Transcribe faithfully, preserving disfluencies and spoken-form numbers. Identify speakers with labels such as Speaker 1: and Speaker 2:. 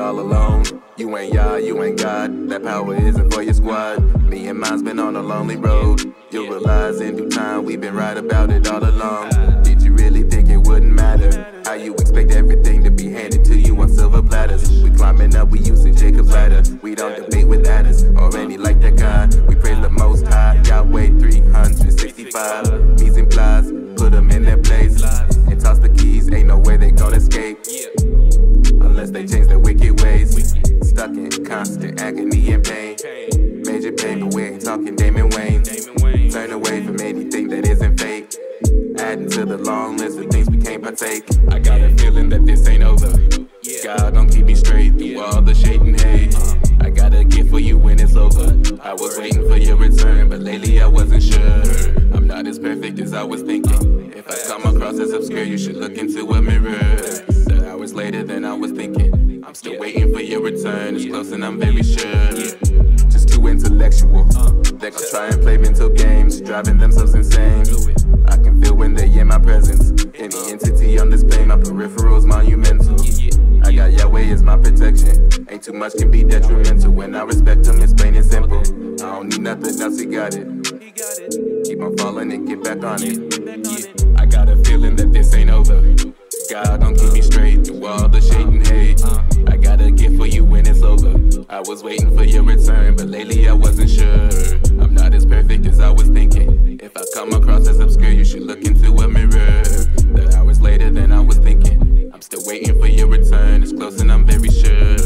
Speaker 1: all alone. You ain't Yah, you ain't God. That power isn't for your squad. Me and mine's been on a lonely road. You'll realize in due time we've been right about it all along. Did you really think it wouldn't matter? How you expect everything to be handed to you on silver platters? We climbing up, we using Jacob's ladder. We don't debate with adders or any like that kind. We praise the Most High, Yahweh three hundred sixty-five. Mise en place, put them in their place and toss the keys. Ain't no way they gon' escape unless they change their wicked ways. Stuck in constant agony and pain. Major pain, but we ain't talking Damon Wayne. Turn away from anything that isn't fake. Adding to the long list of things we can't partake. I got a feeling that this ain't over. God gon' keep me straight through all the shade and hate. I got a gift for you when it's over. I was waiting for your return, but lately I wasn't sure. I'm not as perfect as I was thinking. If I come across as obscure, you should look into a mirror. The hours later than I was thinking. I'm still waiting for your return. It's close and I'm very sure. Just too intellectual. They gon' try and play mental games, driving themselves insane. I can feel when they in my presence. Any entity on this plane, my peripherals monumental. I got Yahweh as my protection. Ain't too much can be detrimental. When I respect him, it's plain and simple. I don't need nothing else, he got it. Keep on falling and get back on it. Yeah. I got a feeling that this ain't over. God gon' keep me straight through all the shade and hate. I got a gift for you when it's over. I was waiting for your return, but lately I wasn't sure. I'm not as perfect as I was thinking. If I come across as obscure, you should look into a mirror. The hours later than I was thinking. I'm still waiting for your return. It's close and I'm very sure.